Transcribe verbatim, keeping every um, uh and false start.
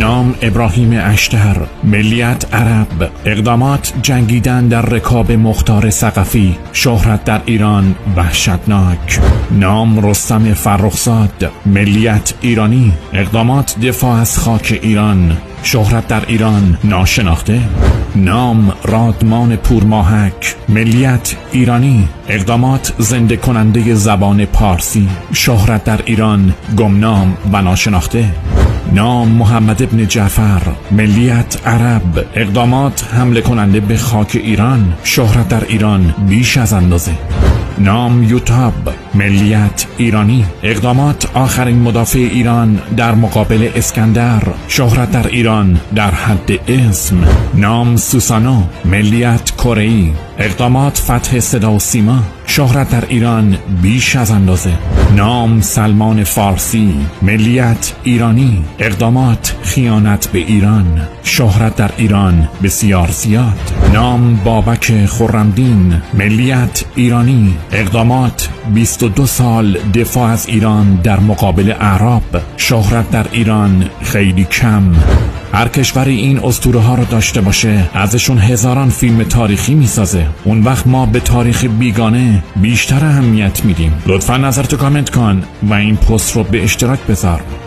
نام ابراهیم اشتر، ملیت عرب، اقدامات جنگیدن در رکاب مختار ثقفی، شهرت در ایران وحشتناک. نام رستم فرخزاد، ملیت ایرانی، اقدامات دفاع از خاک ایران، شهرت در ایران ناشناخته. نام رادمان پورماهک، ملیت ایرانی، اقدامات زنده کننده زبان پارسی، شهرت در ایران گمنام و ناشناخته. نام محمد ابن جعفر، ملیت عرب، اقدامات حمله کننده به خاک ایران، شهرت در ایران بیش از اندازه. نام یوتاب، ملیت ایرانی، اقدامات آخرین مدافع ایران در مقابل اسکندر، شهرت در ایران در حد اسم. نام سوسانو، ملیت کره‌ای، اقدامات فتح صدا و سیما، شهرت در ایران بیش از اندازه. نام سلمان فارسی، ملیت ایرانی، اقدامات خیانت به ایران، شهرت در ایران بسیار زیاد. نام بابک خرمدین، ملیت ایرانی، اقدامات بیست و دو سال دفاع از ایران در مقابل اعراب، شهرت در ایران خیلی کم. هر کشوری این اسطوره ها رو داشته باشه ازشون هزاران فیلم تاریخی میسازه. اون وقت ما به تاریخ بیگانه بیشتر اهمیت میدیم. لطفا نظرتو کامنت کن و این پست رو به اشتراک بذار.